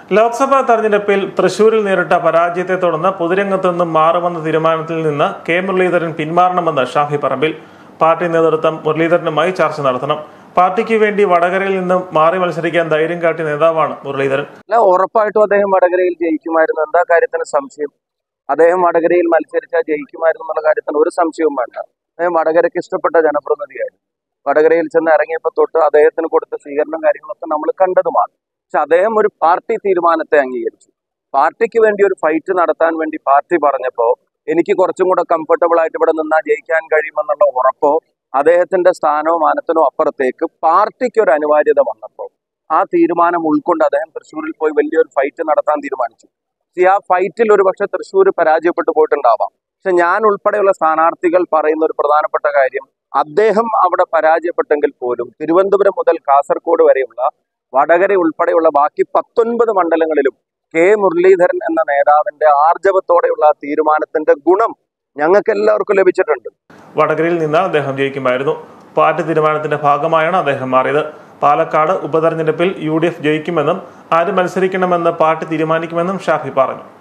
ലോക്സഭാ തെരഞ്ഞെടുപ്പിൽ തൃശൂരിൽ നേരിട്ട പരാജയത്തെ തുടർന്ന് പൊതുരംഗത്തു നിന്നും മാറുമെന്ന തീരുമാനത്തിൽ നിന്ന് കെ മുരളീധരൻ പിന്മാറണമെന്ന് ഷാഫി പറമ്പിൽ. പാർട്ടി നേതൃത്വം മുരളീധരനുമായി ചർച്ച നടത്തണം. പാർട്ടിക്ക് വേണ്ടി വടകരയിൽ നിന്നും മാറി മത്സരിക്കാൻ ധൈര്യം കാട്ടിയ നേതാവാണ് മുരളീധരൻ. ഉറപ്പായിട്ടും അദ്ദേഹം വടകരയിൽ ജയിക്കുമായിരുന്നു. എന്താ കാര്യത്തിന് സംശയം? അദ്ദേഹം വടകരയിൽ മത്സരിച്ചാൽ ജയിക്കുമായിരുന്നു എന്നുള്ള കാര്യത്തിന് ഒരു സംശയവും വേണ്ട. അദ്ദേഹം വടകരയ്ക്ക് ഇഷ്ടപ്പെട്ട ജനപ്രതിനിധിയായിരുന്നു. വടകരയിൽ ചെന്ന് ഇറങ്ങിയപ്പോൾ തൊട്ട് അദ്ദേഹത്തിന് കൊടുത്ത സ്വീകരണം കാര്യങ്ങളൊക്കെ നമ്മൾ കണ്ടതുമാണ്. പക്ഷെ അദ്ദേഹം ഒരു പാർട്ടി തീരുമാനത്തെ അംഗീകരിച്ചു. പാർട്ടിക്ക് വേണ്ടി ഒരു ഫൈറ്റ് നടത്താൻ വേണ്ടി പാർട്ടി പറഞ്ഞപ്പോൾ എനിക്ക് കുറച്ചും കൂടെ കംഫർട്ടബിൾ ആയിട്ട് ഇവിടെ നിന്നാൽ ജയിക്കാൻ കഴിയുമെന്നുള്ള ഉറപ്പോ അദ്ദേഹത്തിന്റെ സ്ഥാനോ മാനത്തിനോ അപ്പുറത്തേക്ക് പാർട്ടിക്ക് ഒരു അനിവാര്യത വന്നപ്പോൾ ആ തീരുമാനം ഉൾക്കൊണ്ട് അദ്ദേഹം തൃശ്ശൂരിൽ പോയി വലിയൊരു ഫൈറ്റ് നടത്താൻ തീരുമാനിച്ചു. ആ ഫൈറ്റിൽ ഒരു പക്ഷെ തൃശ്ശൂർ പരാജയപ്പെട്ടു പോയിട്ടുണ്ടാവാം. പക്ഷെ ഞാൻ ഉൾപ്പെടെയുള്ള സ്ഥാനാർത്ഥികൾ പറയുന്ന ഒരു പ്രധാനപ്പെട്ട കാര്യം, അദ്ദേഹം അവിടെ പരാജയപ്പെട്ടെങ്കിൽ പോലും തിരുവനന്തപുരം മുതൽ കാസർഗോഡ് വരെയുള്ള വടകര ഉൾപ്പെടെയുള്ള ബാക്കി 19 മണ്ഡലങ്ങളിലും കെ മുരളീധരൻ എന്ന നേതാവിന്റെ ആർജവത്തോടെയുള്ള തീരുമാനത്തിന്റെ ഗുണം ഞങ്ങൾക്ക് എല്ലാവർക്കും ലഭിച്ചിട്ടുണ്ട്. വടകരയിൽ നിന്ന് അദ്ദേഹം ജയിക്കുമായിരുന്നു. പാർട്ടി തീരുമാനത്തിന്റെ ഭാഗമായാണ് അദ്ദേഹം മാറിയത്. പാലക്കാട് ഉപതെരഞ്ഞെടുപ്പിൽ UDF ജയിക്കുമെന്നും ആര് മത്സരിക്കണമെന്ന് പാർട്ടി തീരുമാനിക്കുമെന്നും ഷാഫി പറഞ്ഞു.